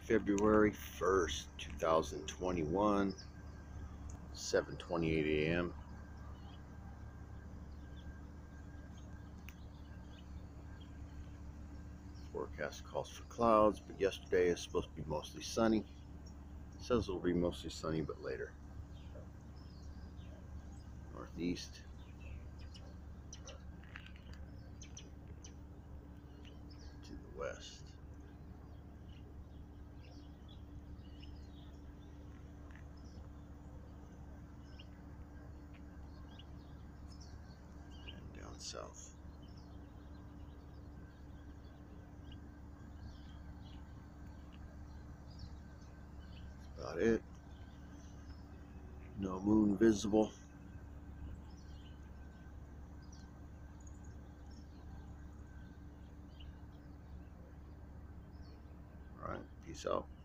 February 1st, 2021, 7:28 a.m. Forecast calls for clouds, but yesterday is supposed to be mostly sunny. It says it'll be mostly sunny, but later. Northeast. To the west. And down south. That's about it. No moon visible. All right, peace out.